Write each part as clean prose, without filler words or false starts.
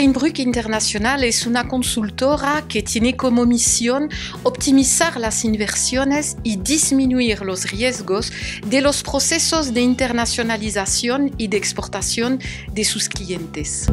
Berenbrück Internacional es una consultora que tiene como misión optimizar las inversiones y disminuir los riesgos de los procesos de internacionalización y de exportación de sus clientes.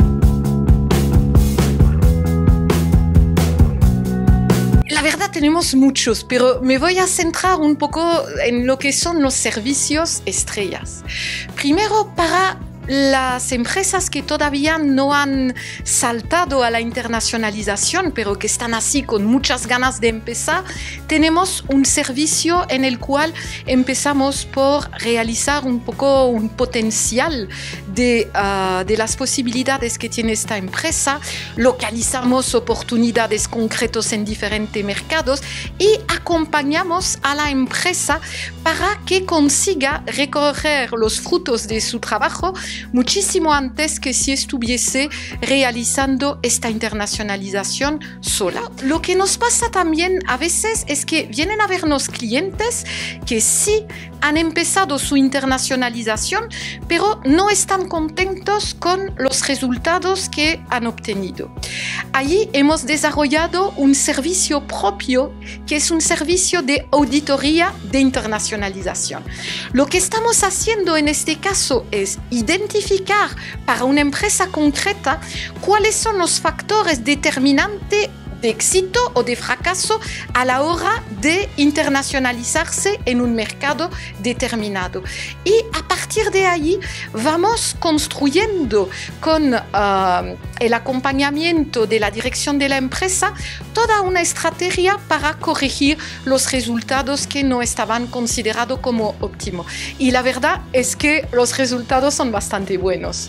La verdad tenemos muchos, pero me voy a centrar un poco en lo que son los servicios estrellas. Primero, para las empresas que todavía no han saltado a la internacionalización, pero que están así con muchas ganas de empezar, tenemos un servicio en el cual empezamos por realizar un poco un potencial de las posibilidades que tiene esta empresa, localizamos oportunidades concretas en diferentes mercados y acompañamos a la empresa para que consiga recoger los frutos de su trabajo muchísimo antes que si estuviese realizando esta internacionalización sola. Lo que nos pasa también a veces es que vienen a vernos clientes que sí han empezado su internacionalización, pero no están contentos con los resultados que han obtenido. Allí hemos desarrollado un servicio propio, que es un servicio de auditoría de internacionalización. Lo que estamos haciendo en este caso es identificar para una empresa concreta cuáles son los factores determinantes de éxito o de fracaso a la hora de internacionalizarse en un mercado determinado. Y a partir de ahí vamos construyendo con el acompañamiento de la dirección de la empresa toda una estrategia para corregir los resultados que no estaban considerados como óptimos. Y la verdad es que los resultados son bastante buenos.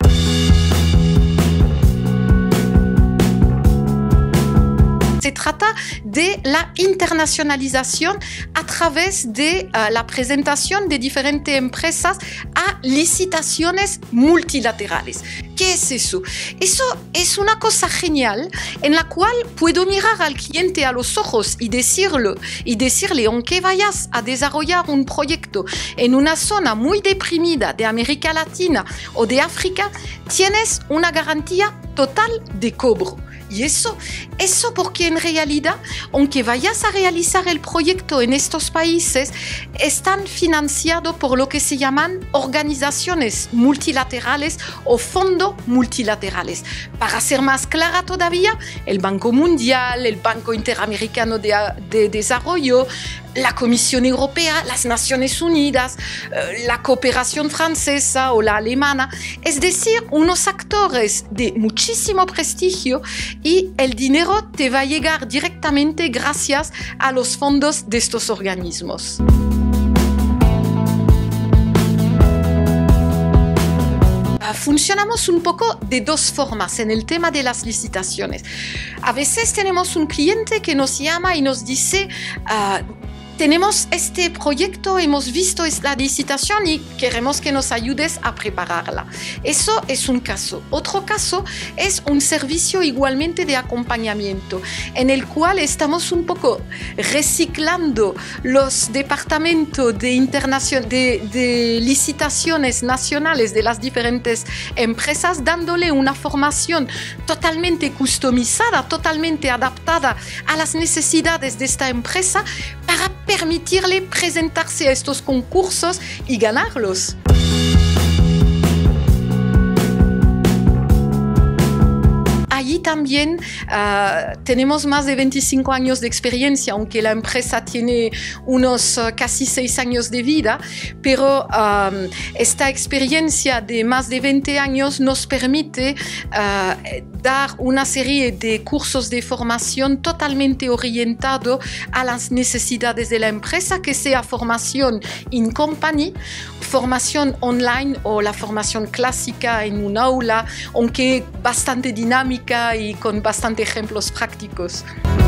Se trata de la internacionalización a través de la presentación de diferentes empresas a licitaciones multilaterales. ¿Qué es eso? Eso es una cosa genial en la cual puedo mirar al cliente a los ojos y decirle, aunque vayas a desarrollar un proyecto en una zona muy deprimida de América Latina o de África, tienes una garantía total de cobro. Y eso porque en realidad, aunque vayas a realizar el proyecto en estos países, están financiados por lo que se llaman organizaciones multilaterales o fondos multilaterales. Para ser más clara todavía, el Banco Mundial, el Banco Interamericano de Desarrollo, la Comisión Europea, las Naciones Unidas, la cooperación francesa o la alemana, es decir, unos actores de muchísimo prestigio, y el dinero te va a llegar directamente gracias a los fondos de estos organismos. Funcionamos un poco de dos formas en el tema de las licitaciones. A veces tenemos un cliente que nos llama y nos dice: tenemos este proyecto, hemos visto la licitación y queremos que nos ayudes a prepararla. Eso es un caso. Otro caso es un servicio igualmente de acompañamiento, en el cual estamos un poco reciclando los departamentos de licitaciones nacionales de las diferentes empresas, dándole una formación totalmente customizada, totalmente adaptada a las necesidades de esta empresa, para permitirle presentarse a estos concursos y ganarlos. Allí también tenemos más de 25 años de experiencia, aunque la empresa tiene unos casi 6 años de vida, pero esta experiencia de más de 20 años nos permite dar una serie de cursos de formación totalmente orientados a las necesidades de la empresa, que sea formación in company, formación online o la formación clásica en un aula, aunque bastante dinámica y con bastantes ejemplos prácticos.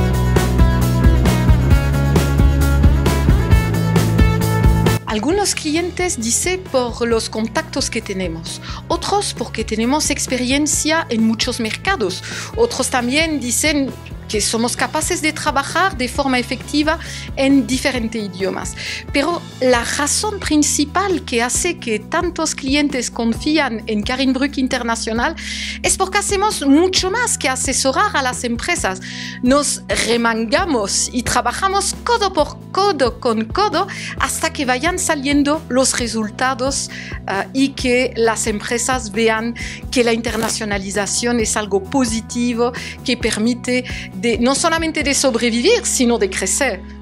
Algunos clientes dicen por los contactos que tenemos, otros porque tenemos experiencia en muchos mercados, otros también dicen que somos capaces de trabajar de forma efectiva en diferentes idiomas. Pero la razón principal que hace que tantos clientes confían en Karin Brück Internacional es porque hacemos mucho más que asesorar a las empresas. Nos remangamos y trabajamos codo por codo con codo hasta que vayan saliendo los resultados y que las empresas vean que la internacionalización es algo positivo que permite no solamente de sobrevivir, sino de crecer.